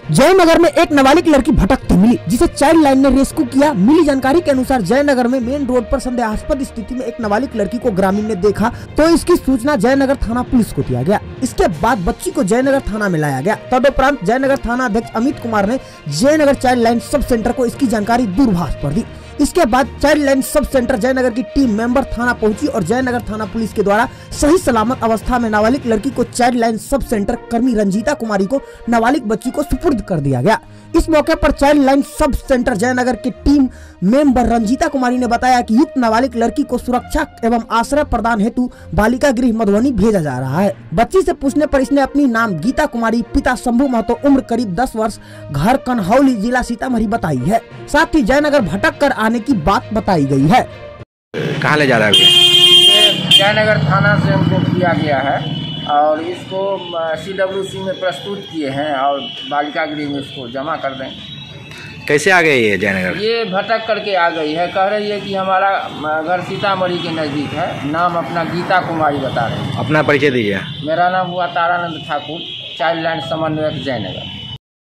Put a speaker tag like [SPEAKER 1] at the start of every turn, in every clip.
[SPEAKER 1] जयनगर में एक नाबालिग लड़की भटकती मिली, जिसे चाइल्ड लाइन ने रेस्क्यू किया। मिली जानकारी के अनुसार जयनगर में मेन रोड पर संदेहास्पद स्थिति में एक नाबालिग लड़की को ग्रामीण ने देखा तो इसकी सूचना जयनगर थाना पुलिस को दिया गया। इसके बाद बच्ची को जयनगर थाना में लाया गया। तदुपरांत जयनगर थाना अध्यक्ष अमित कुमार ने Jaynagar child line sub centre को इसकी जानकारी दूरभाष पर दी। इसके बाद child line sub centre Jaynagar की टीम मेंबर थाना पहुंची और जयनगर थाना पुलिस के द्वारा सही सलामत अवस्था में नाबालिग लड़की को चाइल्ड लाइन सब सेंटर कर्मी रंजीता कुमारी को नाबालिग बच्ची को सुपुर्द कर दिया गया। इस मौके पर child line sub centre Jaynagar की टीम मेंबर रंजीता कुमारी ने बताया कि युक्त नाबालिग लड़की को सुरक्षा एवं आश्रय प्रदान हेतु बालिका गृह मधुबनी भेजा जा रहा है। बच्ची से पूछने पर इसने अपनी नाम गीता कुमारी, पिता शंभू महतो, उम्र करीब 10 वर्ष, घर कन्हौली, जिला सीतामढ़ी बताई है। साथ ही जयनगर भटक कर आने की बात बताई गई है।
[SPEAKER 2] कहाँ ले जा रहा है?
[SPEAKER 3] ये जयनगर थाना से हमको किया गया है और इसको CWC में प्रस्तुत किए हैं और बालिका गृह में इसको जमा कर दें।
[SPEAKER 2] कैसे आ गई है जयनगर?
[SPEAKER 3] ये भटक करके आ गई है। कह रही है कि हमारा घर सीतामढ़ी के नज़दीक है। नाम अपना गीता कुमारी बता रहे हैं।
[SPEAKER 2] अपना परिचय दीजिए।
[SPEAKER 3] मेरा नाम हुआ तारानंद ठाकुर, चाइल्ड लाइन समन्वयक जयनगर।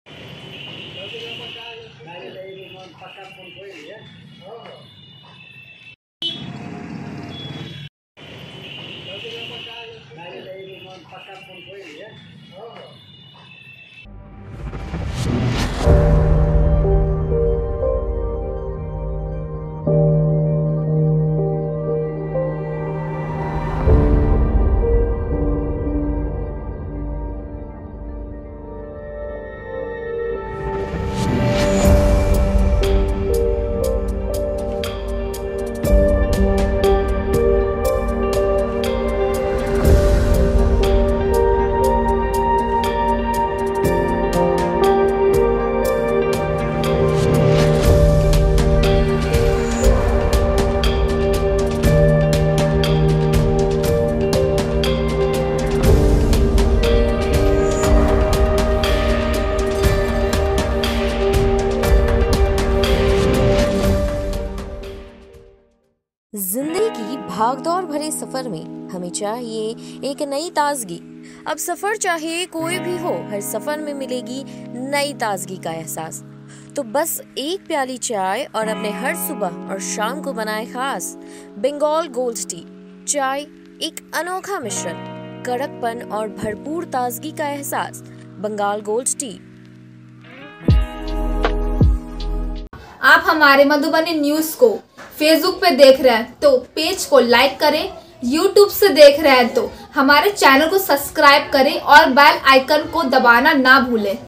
[SPEAKER 4] जिंदगी की भागदौड़ भरे सफर में हमें चाहिए एक नई ताजगी। अब सफर चाहे कोई भी हो, हर सफर में मिलेगी नई ताजगी का एहसास। तो बस एक प्याली चाय और अपने हर सुबह और शाम को बनाए खास बंगाल गोल्ड टी। चाय एक अनोखा मिश्रण, कड़कपन और भरपूर ताजगी का एहसास। Bengal gold tea.
[SPEAKER 5] आप हमारे मधुबनी न्यूज को फेसबुक पे देख रहे हैं तो पेज को लाइक करें, यूट्यूब से देख रहे हैं तो हमारे चैनल को सब्सक्राइब करें और बेल आइकन को दबाना ना भूलें।